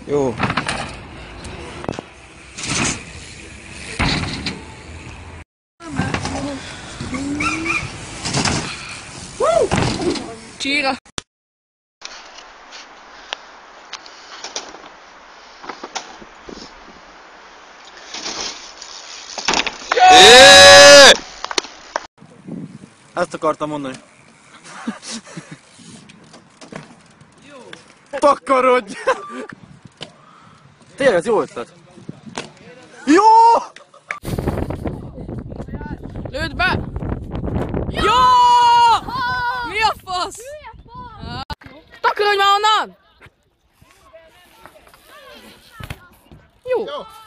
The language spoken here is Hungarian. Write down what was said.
Jó. Csíra. Ezt akartam mondani. Takarodj! Tényleg, ez jó ötlet. Jó! Lőd be! Jó! Mi a fasz? Takarodj már onnan! Jó.